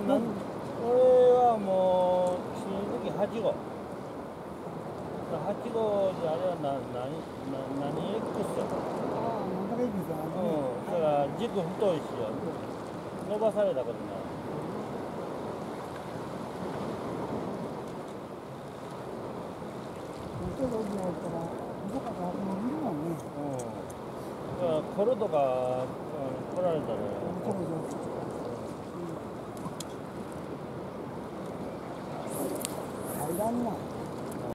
俺はもう新宿8号。8号じゃあれは何 X や。 ああ、なんとかいいですよ。 だから軸太いしよ。伸ばされたことない。 ちょうど大きなったら、どこかがもう見るもんね。 だからコロとか来られたら。 階段な。